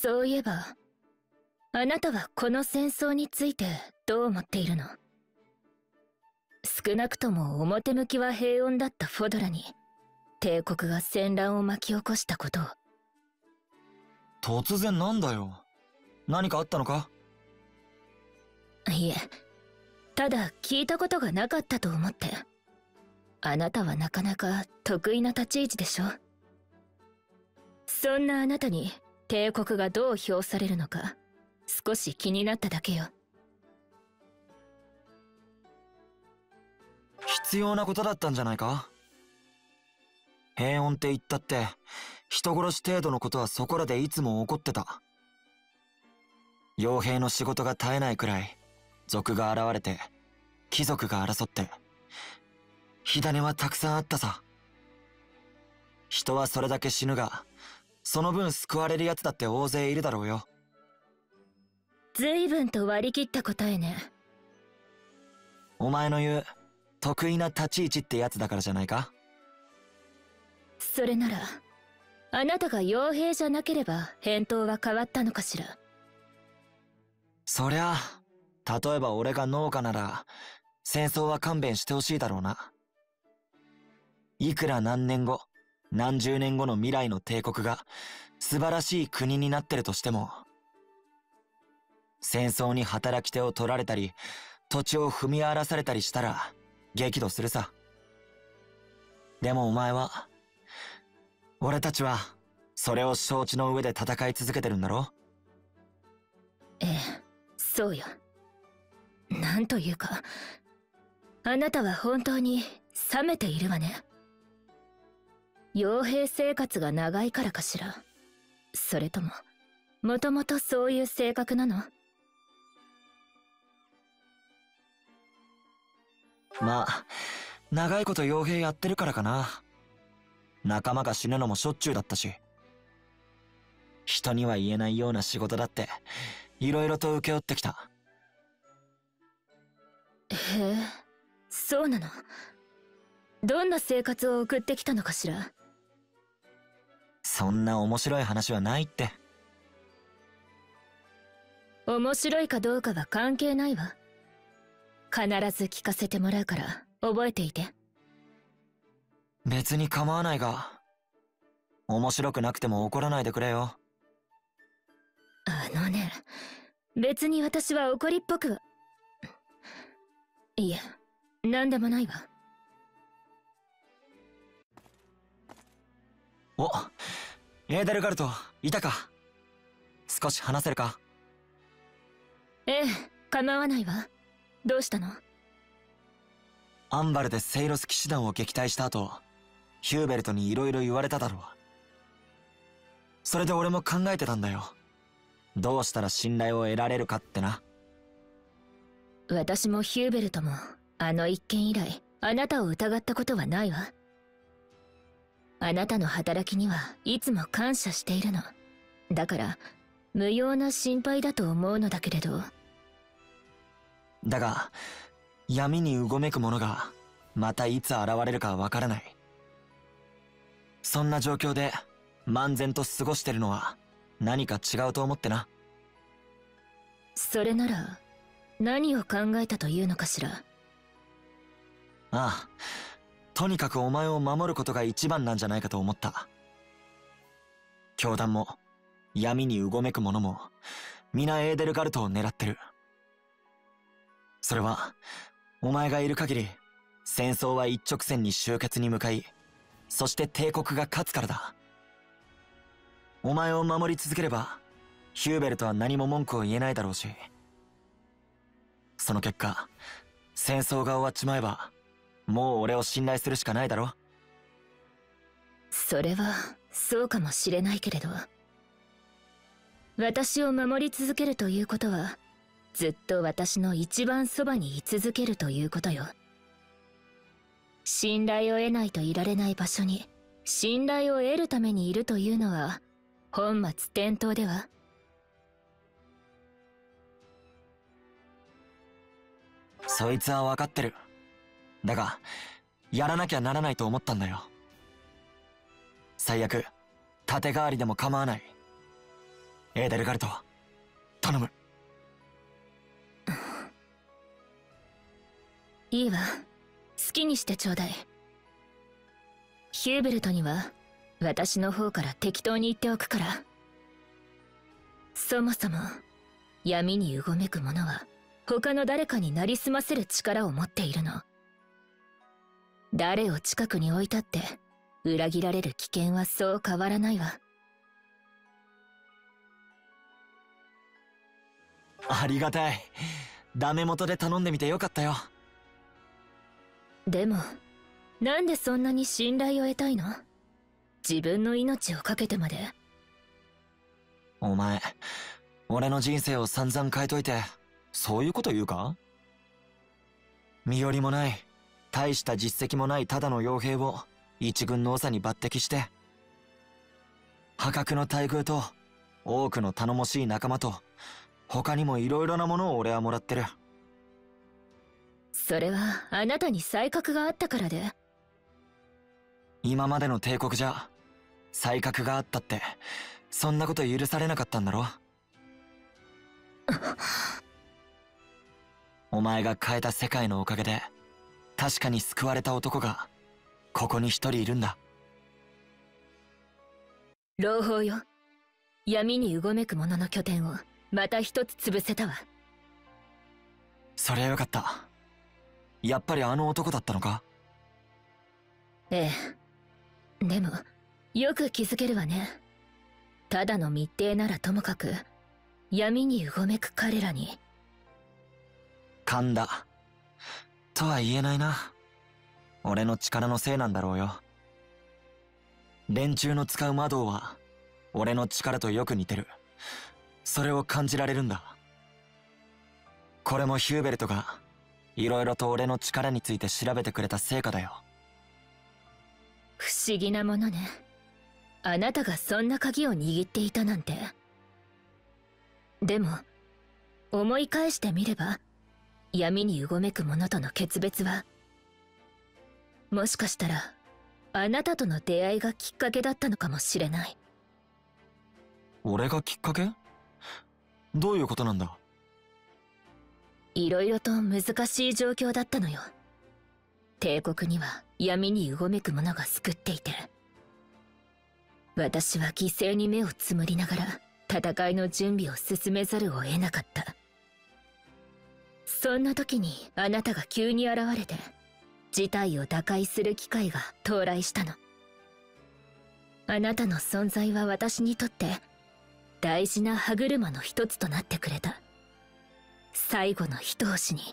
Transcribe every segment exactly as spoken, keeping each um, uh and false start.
そういえば、あなたはこの戦争についてどう思っているの？少なくとも表向きは平穏だったフォドラに帝国が戦乱を巻き起こしたことを。 突然なんだよ。何かあったのか？ いえ、ただ聞いたことがなかったと思って。あなたはなかなか得意な立ち位置でしょ。そんなあなたに帝国がどう評されるのか少し気になっただけよ。 必要なことだったんじゃないか？平穏って言ったって人殺し程度のことはそこらでいつも起こってた。傭兵の仕事が絶えないくらい族が現れて貴族が争って火種はたくさんあったさ。人はそれだけ死ぬがその分救われるやつだって大勢いるだろうよ。 随分と割り切った答えね。 お前の言う得意な立ち位置ってやつだからじゃないか？ それならあなたが傭兵じゃなければ返答は変わったのかしら。 そりゃ例えば俺が農家なら戦争は勘弁してほしいだろうな。いくら何年後何十年後の未来の帝国が素晴らしい国になってるとしても、戦争に働き手を取られたり土地を踏み荒らされたりしたら激怒するさ。でもお前は、俺たちはそれを承知の上で戦い続けてるんだろ？ ええ、そうよ。なんというか、あなたは本当に冷めているわね。傭兵生活が長いからかしら。それとももともとそういう性格なの？ まあ長いこと傭兵やってるからかな。仲間が死ぬのもしょっちゅうだったし、人には言えないような仕事だっていろいろと請け負ってきた。 へえ、そうなの。どんな生活を送ってきたのかしら。 そんな面白い話はないって。 面白いかどうかは関係ないわ。必ず聞かせてもらうから覚えていて。 別に構わないが、面白くなくても怒らないでくれよ。 あのね、別に私は怒りっぽくは。いえ、何でもないわ。 お、エーデルガルト、いたか？少し話せるか？ ええ、構わないわ。どうしたの？ アンバルでセイロス騎士団を撃退した後、ヒューベルトに色々言われただろう。それで俺も考えてたんだよ。どうしたら信頼を得られるかってな。 私もヒューベルトもあの一件以来あなたを疑ったことはないわ。あなたの働きにはいつも感謝しているの。だから無用な心配だと思うのだけれど。 だが闇にうごめく者がまたいつ現れるかわからない。そんな状況で漫然と過ごしてるのは何か違うと思ってな。 それなら何を考えたというのかしら。 ああ、とにかくお前を守ることが一番なんじゃないかと思った。教団も闇にうごめく者も皆エーデルガルトを狙ってる。それはお前がいる限り戦争は一直線に終結に向かい、そして帝国が勝つからだ。お前を守り続ければヒューベルトは何も文句を言えないだろうし、その結果戦争が終わっちまえばもう俺を信頼するしかないだろ。 それはそうかもしれないけれど、私を守り続けるということはずっと私の一番そばに居続けるということよ。信頼を得ないといられない場所に信頼を得るためにいるというのは本末転倒では。 そいつは分かってる。だがやらなきゃならないと思ったんだよ。最悪盾代わりでも構わない。 エーデルガルト、頼む。 いいわ、好きにしてちょうだい。ヒューベルトには私の方から適当に言っておくから。そもそも闇にうごめく者は他の誰かになりすませる力を持っているの。誰を近くに置いたって裏切られる危険はそう変わらないわ。 ありがたい。ダメ元で頼んでみてよかったよ。 でもなんでそんなに信頼を得たいの？自分の命を懸けてまで。 お前、俺の人生を散々変えといて、そういうこと言うか？身寄りもない、大した実績もないただの傭兵を一軍の長に抜擢して、破格の待遇と多くの頼もしい仲間と、他にもいろいろなものを俺はもらってる。 それはあなたに才覚があったからで。 今までの帝国じゃ才覚があったってそんなこと許されなかったんだろ。お前が変えた世界のおかげで確かに救われた男がここに一人いるんだ。 朗報よ。闇にうごめく者の拠点をまた一つ潰せたわ。 そりゃよかった。やっぱりあの男だったのか？ ええ。でもよく気づけるわね。ただの密偵ならともかく闇にうごめく彼らに。 勘だとは言えないな。俺の力のせいなんだろうよ。連中の使う魔導は俺の力とよく似てる。それを感じられるんだ。これもヒューベルトがいろいろと俺の力について調べてくれた成果だよ。 不思議なものね。あなたがそんな鍵を握っていたなんて。でも思い返してみれば、闇にうごめく者との決別はもしかしたらあなたとの出会いがきっかけだったのかもしれない。 俺がきっかけ？どういうことなんだ？ いろいろと難しい状況だったのよ。帝国には闇にうごめく者が救っていて、私は犠牲に目をつむりながら戦いの準備を進めざるを得なかった。そんな時にあなたが急に現れて事態を打開する機会が到来したの。あなたの存在は私にとって大事な歯車の一つとなってくれた。最後の一押しに。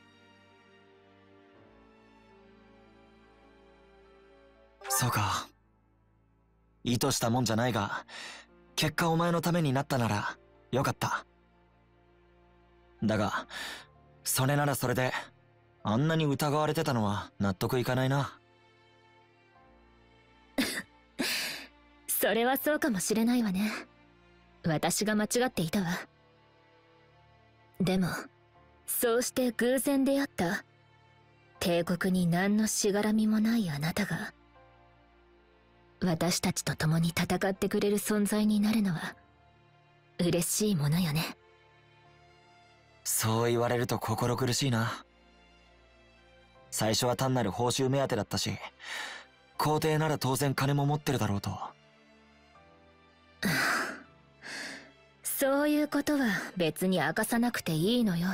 そうか。意図したもんじゃないが、結果お前のためになったならよかった。だがそれならそれであんなに疑われてたのは納得いかないな。 それはそうかもしれないわね。私が間違っていたわ。でもそうして偶然出会った帝国に何のしがらみもないあなたが私たちと共に戦ってくれる存在になるのは嬉しいものよね。 そう言われると心苦しいな。最初は単なる報酬目当てだったし、皇帝なら当然金も持ってるだろうと。 そういうことは別に明かさなくていいのよ。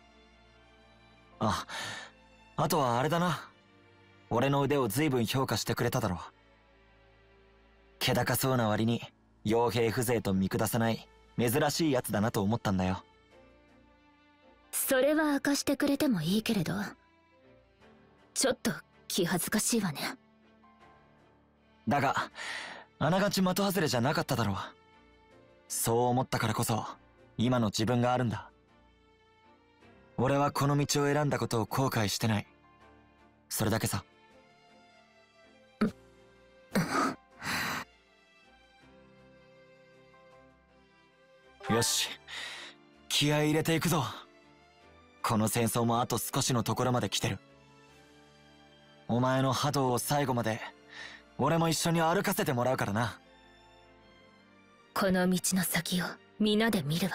あ、あとはあれだな。俺の腕を随分評価してくれただろう。気高そうな割に傭兵風情と見下さない珍しいやつだなと思ったんだよ。 それは明かしてくれてもいいけれど、ちょっと気恥ずかしいわね。 だがあながち的外れじゃなかっただろう。そう思ったからこそ今の自分があるんだ。俺はこの道を選んだことを後悔してない。それだけさ。よし、気合い入れていくぞ。この戦争もあと少しのところまで来てる。お前の波動を最後まで俺も一緒に歩かせてもらうからな。 この道の先を皆で見るわ。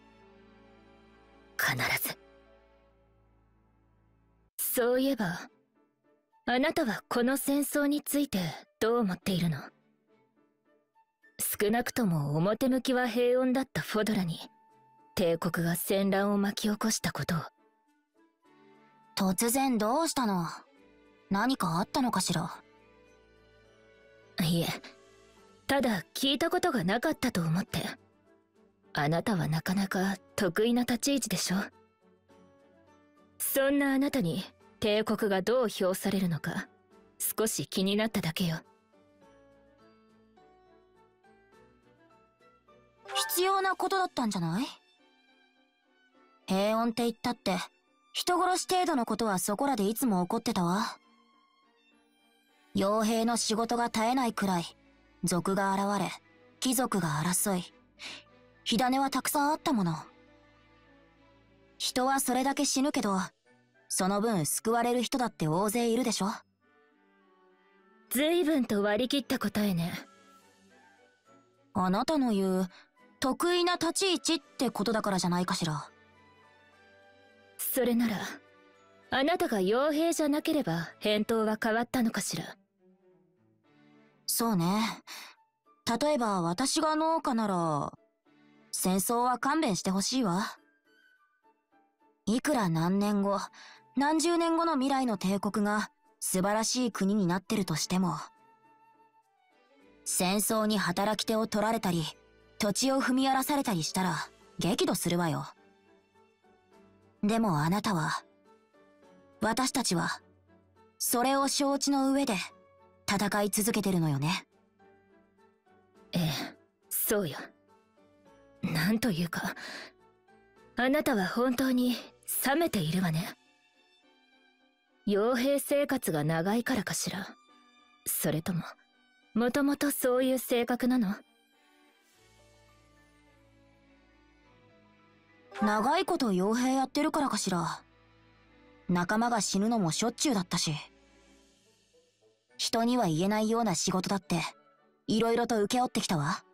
必ず。そういえば、あなたはこの戦争についてどう思っているの？少なくとも表向きは平穏だったフォドラに帝国が戦乱を巻き起こしたことを。 突然どうしたの？何かあったのかしら？ いえ、ただ聞いたことがなかったと思って。あなたはなかなか得意な立ち位置でしょ。そんなあなたに帝国がどう評されるのか少し気になっただけよ。 必要なことだったんじゃない？平穏って言ったって人殺し程度のことはそこらでいつも起こってたわ。傭兵の仕事が絶えないくらい族が現れ貴族が争い、火種はたくさんあったもの。人はそれだけ死ぬけど、その分救われる人だって大勢いるでしょ。 随分と割り切った答えね。 あなたの言う得意な立ち位置ってことだからじゃないかしら。 それならあなたが傭兵じゃなければ返答は変わったのかしら。 そうね。例えば私が農家なら戦争は勘弁してほしいわ。いくら何年後何十年後の未来の帝国が素晴らしい国になってるとしても、戦争に働き手を取られたり土地を踏み荒らされたりしたら激怒するわよ。でもあなたは、私たちはそれを承知の上で戦い続けてるのよね。 ええ、そうよ。なんというか、あなたは本当に冷めているわね。傭兵生活が長いからかしら。それとももともとそういう性格なの？ 長いこと傭兵やってるからかしら。仲間が死ぬのもしょっちゅうだったし、人には言えないような仕事だっていろいろと請け負ってきたわ。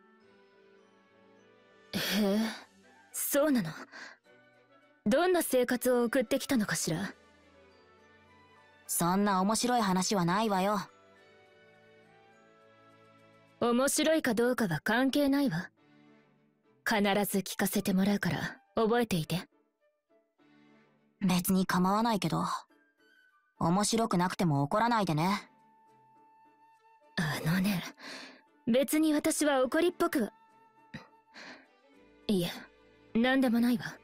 へえ、そうなの。どんな生活を送ってきたのかしら。 そんな面白い話はないわよ。 面白いかどうかは関係ないわ。必ず聞かせてもらうから覚えていて。 別に構わないけど、面白くなくても怒らないでね。 あのね、別に私は怒りっぽくは。いえ、何でもないわ。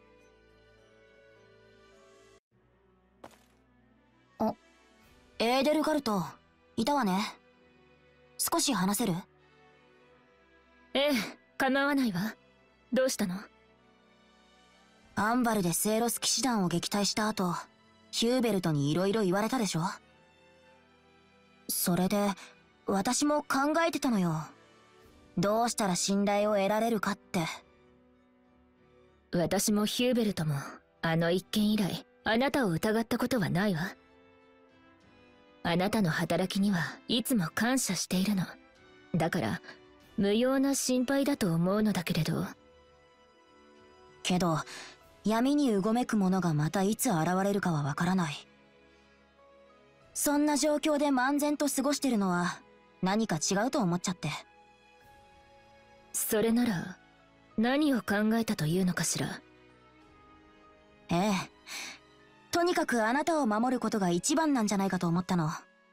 あ、エーデルガルト、いたわね。少し話せる？ ええ、構わないわ。どうしたの？ アンバルでセイロス騎士団を撃退した後、ヒューベルトに色々言われたでしょ？それで、私も考えてたのよ。どうしたら信頼を得られるかって。 私もヒューベルトも、あの一件以来、あなたを疑ったことはないわ。あなたの働きにはいつも感謝しているの。だから、無用な心配だと思うのだけれど。 けど、闇にうごめく者がまたいつ現れるかはわからない。そんな状況で漫然と過ごしてるのは何か違うと思っちゃって。 それなら何を考えたというのかしら。 ええ、とにかくあなたを守ることが一番なんじゃないかと思ったの。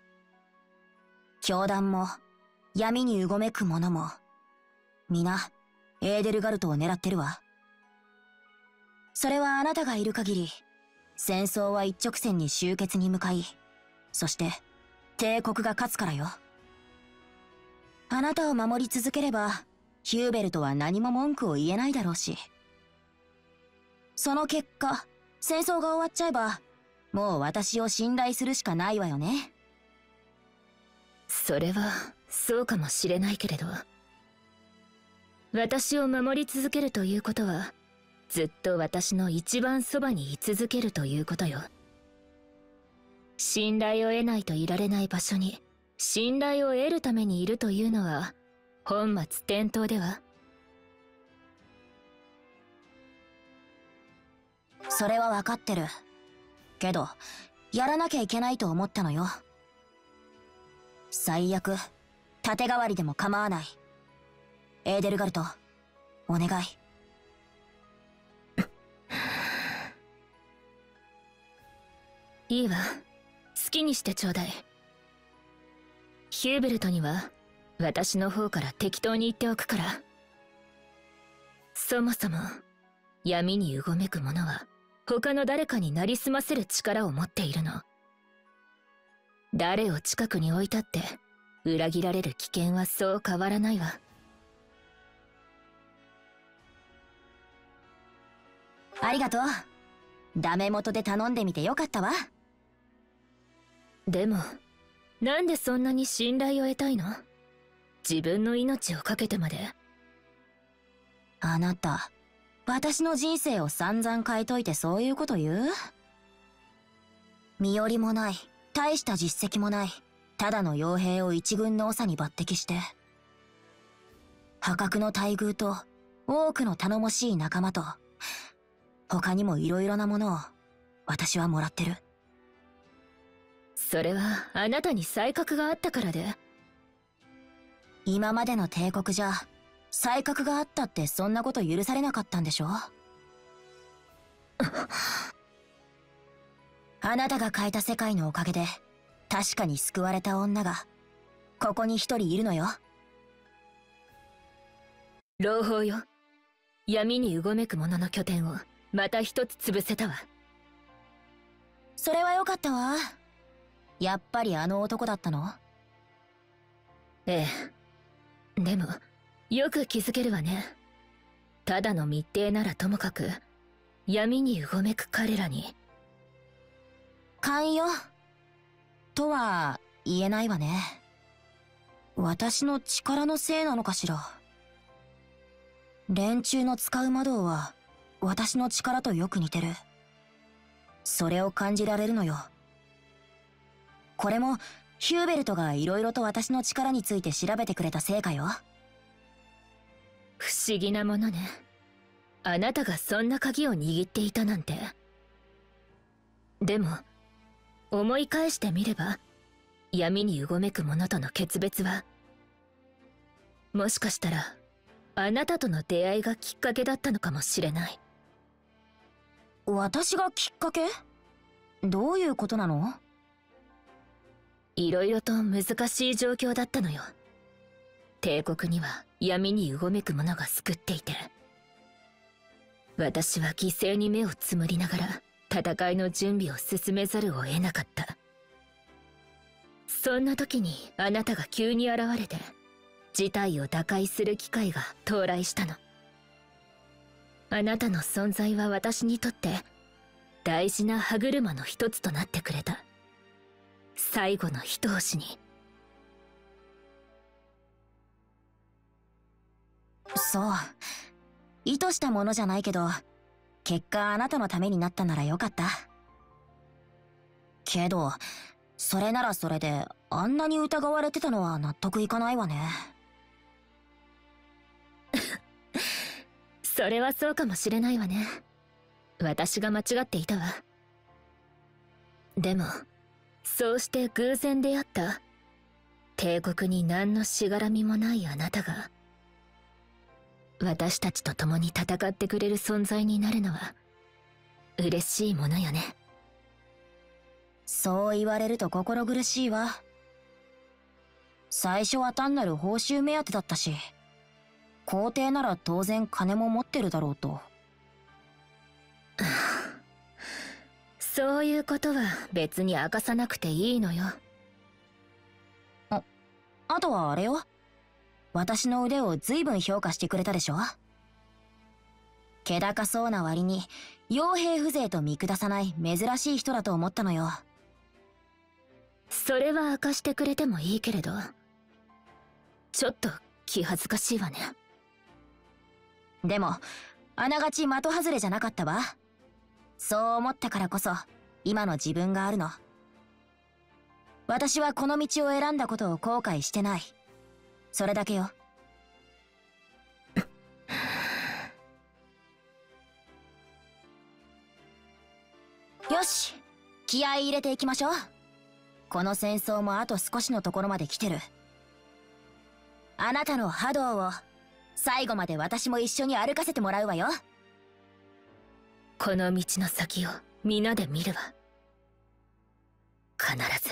教団も闇にうごめく者も皆エーデルガルトを狙ってるわ。それはあなたがいる限り戦争は一直線に終結に向かい、そして帝国が勝つからよ。あなたを守り続ければヒューベルトは何も文句を言えないだろうし、その結果戦争が終わっちゃえばもう私を信頼するしかないわよね。 それはそうかもしれないけれど、私を守り続けるということはずっと私の一番そばに居続けるということよ。信頼を得ないといられない場所に信頼を得るためにいるというのは本末転倒では。 それは分かってる。けど、やらなきゃいけないと思ったのよ。最悪、盾代わりでも構わない。エーデルガルト、お願い。 いいわ。好きにしてちょうだい。ヒューベルトには、私の方から適当に言っておくから。そもそも、闇にうごめく者は、他の誰かになりすませる力を持っているの。誰を近くに置いたって、裏切られる危険はそう変わらないわ。 ありがとう。ダメ元で頼んでみてよかったわ。 でも、なんでそんなに信頼を得たいの？自分の命を懸けてまで。 あなた、私の人生を散々変えといてそういうこと言う？身寄りもない、大した実績もない、ただの傭兵を一軍の長に抜擢して、破格の待遇と多くの頼もしい仲間と、他にもいろいろなものを私はもらってる。 それはあなたに才覚があったからで。 今までの帝国じゃ才覚があったってそんなこと許されなかったんでしょ？あなたが変えた世界のおかげで確かに救われた女がここに一人いるのよ。 朗報よ。闇にうごめく者の拠点をまた一つ潰せたわ。 それはよかったわ。やっぱりあの男だったの？ ええ。でも、よく気づけるわね。ただの密偵ならともかく、闇にうごめく彼らに。 勘よ。とは言えないわね。私の力のせいなのかしら。連中の使う魔導は私の力とよく似てる。それを感じられるのよ。これもヒューベルトがいろいろと私の力について調べてくれた成果よ。 不思議なものね。あなたがそんな鍵を握っていたなんて。でも、思い返してみれば、闇にうごめく者との決別は、もしかしたら、あなたとの出会いがきっかけだったのかもしれない。 私がきっかけ？どういうことなの？ いろいろと難しい状況だったのよ。帝国には闇にうごめく者が救っていて、私は犠牲に目をつむりながら戦いの準備を進めざるを得なかった。そんな時にあなたが急に現れて、事態を打開する機会が到来したの。あなたの存在は私にとって大事な歯車の一つとなってくれた。最後の一押しに。 そう。意図したものじゃないけど、結果あなたのためになったならよかった。けど、それならそれで、あんなに疑われてたのは納得いかないわね。 それはそうかもしれないわね。私が間違っていたわ。でも、そうして偶然出会った帝国に何のしがらみもないあなたが、私たちと共に戦ってくれる存在になるのは嬉しいものよね。 そう言われると心苦しいわ。最初は単なる報酬目当てだったし、皇帝なら当然金も持ってるだろうと。 そういうことは別に明かさなくていいのよ。 あ、あとはあれよ。私の腕を随分評価してくれたでしょ。気高そうな割に傭兵風情と見下さない珍しい人だと思ったのよ。 それは明かしてくれてもいいけれど、ちょっと気恥ずかしいわね。 でもあながち的外れじゃなかったわ。そう思ったからこそ今の自分があるの。私はこの道を選んだことを後悔してない。それだけよ。 よし、気合い入れていきましょう。この戦争もあと少しのところまで来てる。あなたの波動を最後まで私も一緒に歩かせてもらうわよ。 この道の先を皆で見るわ。必ず。